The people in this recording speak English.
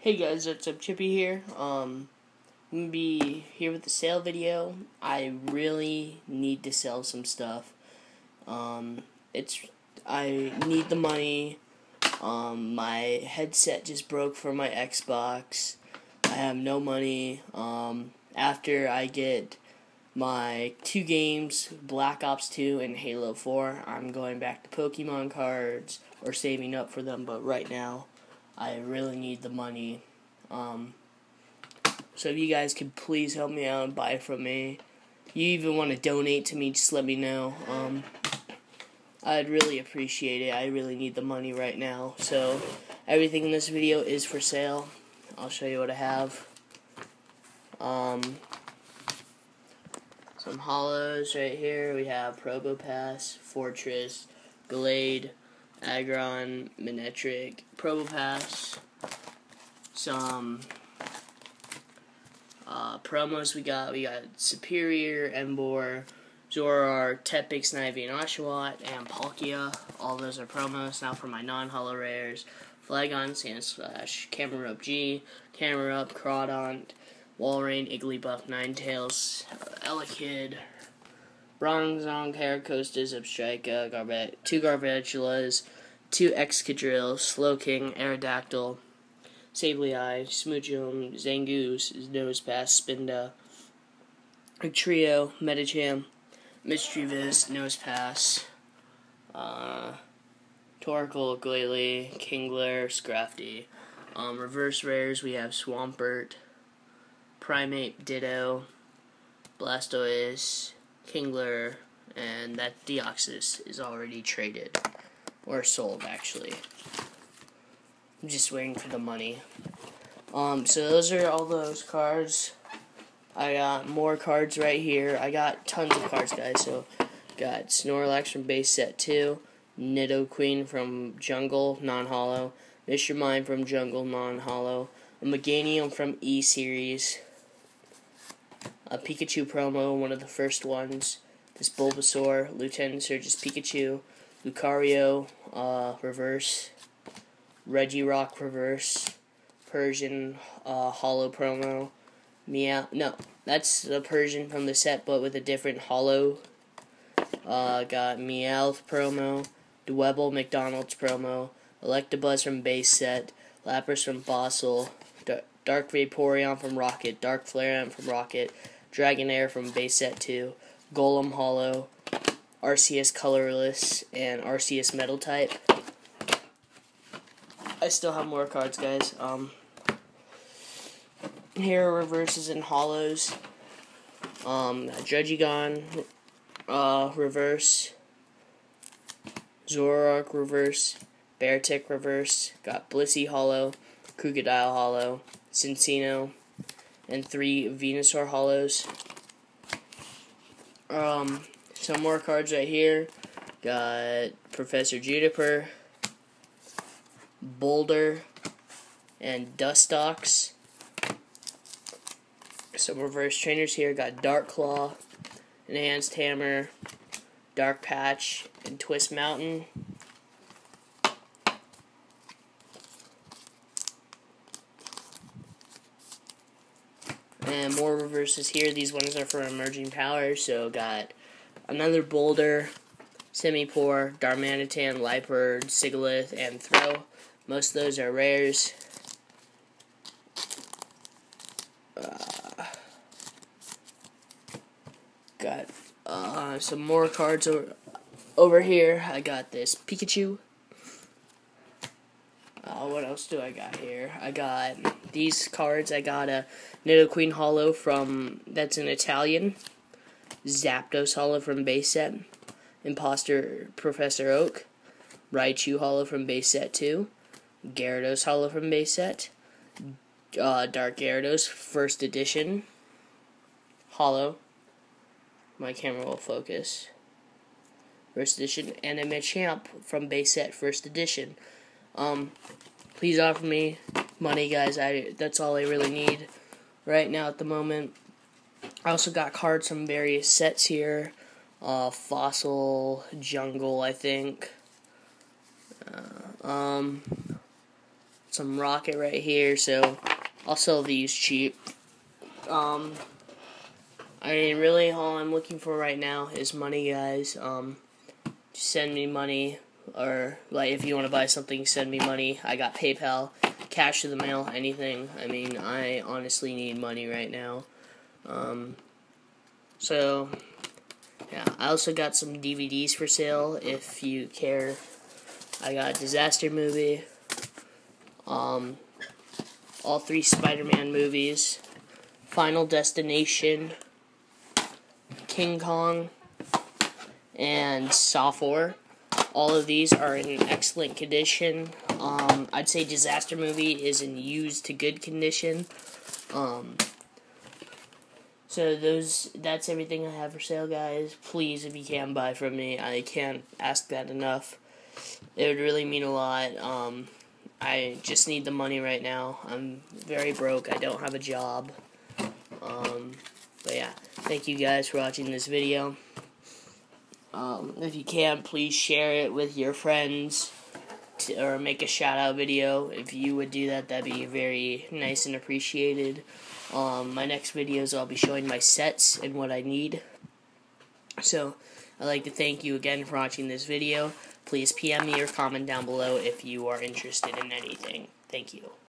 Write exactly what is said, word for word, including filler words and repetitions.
Hey guys, what's up? Chippy here. Um, I'm gonna be here with the sale video. I really need to sell some stuff. Um, it's I need the money. Um, my headset just broke for my Xbox. I have no money. Um, after I get my two games, Black Ops two and Halo four, I'm going back to Pokemon cards or saving up for them. But right now, I really need the money. Um, so if you guys could please help me out and buy from me. You even want to donate to me, just let me know. Um, I'd really appreciate it. I really need the money right now. So everything in this video is for sale. I'll show you what I have. Um, some hollows right here. We have Probopass, Fortress, Glade, Aggron, Manectric, Probopass. Some uh, promos we got. We got Superior, Emboar, Zoroark, Tepig, Snivy, and Oshawott, and Palkia. All those are promos. Now for my non-holo rares. Flagon, Sandslash, Camerupt G, Camerupt, Crawdont, Walrein, Igglybuff, Ninetales, uh, Elekid, Bronzong, Heracross, Zebstrika, Garbe two Garbantulas, two Excadrill, Slowking, Aerodactyl, Sableye, Smoochum, Zangoose, Nosepass, Spinda, Trio, Medicham, Mischievous, Nosepass, uh, Torkoal, Glalie, Kingler, Scrafty. Um, reverse rares, we have Swampert, Primate, Ditto, Blastoise, Kingler, and that Deoxys is already traded, or sold actually. I'm just waiting for the money. Um, so those are all those cards. I got more cards right here. I got tons of cards, guys. So, got Snorlax from base set two, Nidoqueen from Jungle, non-holo, Mister Mime from Jungle, non-holo, a Meganium from E-Series, a Pikachu promo, one of the first ones, this Bulbasaur, Lieutenant Surge's Pikachu, Lucario, uh, reverse, Regirock reverse, Persian uh, holo promo, Meow. No, that's the Persian from the set, but with a different holo. Uh, got Meowth promo, Dwebble McDonald's promo, Electabuzz from base set, Lapras from Fossil, D Dark Vaporeon from Rocket, Dark Flareon from Rocket, Dragonair from base set two, Golem holo, R C S colorless, and R C S metal type. I still have more cards, guys. Um, here are reverses and holos. Um, Judgigon, uh, reverse. Zoroark reverse. Beartic reverse. Got Blissey holo. Crocodile holo. Cincino. And three Venusaur holos. Um, some more cards right here. Got Professor Juniper, Boulder, and Dustox. Some reverse trainers here. Got Dark Claw, Enhanced Hammer, Dark Patch, and Twist Mountain. And more reverses here. These ones are for emerging powers. So got another Boulder, Simipour, Darmanitan, Liepard, Sigilyph, and Throw. Most of those are rares. Uh, got uh, some more cards over, over here. I got this Pikachu. Uh, what else do I got here? I got these cards. I got a Nidoqueen holo from, that's an Italian. Zapdos holo from base set. Imposter Professor Oak. Raichu holo from base set two. Gyarados holo from base set. Uh, Dark Gyarados first edition holo. My camera will focus. First edition, and a Machamp from base set first edition. Um, please offer me money, guys. I that's all I really need right now at the moment. I also got cards from various sets here. Uh, Fossil, Jungle, I think. Uh, um. some rocket right here, so I'll sell these cheap. Um, I mean, really, all I'm looking for right now is money, guys. Um, send me money, or, like, if you want to buy something, send me money. I got PayPal, cash to the mail, anything. I mean, I honestly need money right now. Um, so, yeah, I also got some D V Ds for sale, if you care. I got a Disaster movie, um, all three Spider-Man movies, Final Destination, King Kong, and Saw four. All of these are in excellent condition. Um, I'd say Disaster movie is in used to good condition. Um, so those, that's everything I have for sale, guys. Please, if you can, buy from me. I can't ask that enough. It would really mean a lot. Um, I just need the money right now. I'm very broke. I don't have a job. Um, but yeah, thank you guys for watching this video. Um, if you can, please share it with your friends, to, or make a shout out video. If you would do that, that'd be very nice and appreciated. Um, my next videos, I'll be showing my sets and what I need. So, I'd like to thank you again for watching this video. Please P M me or comment down below if you are interested in anything. Thank you.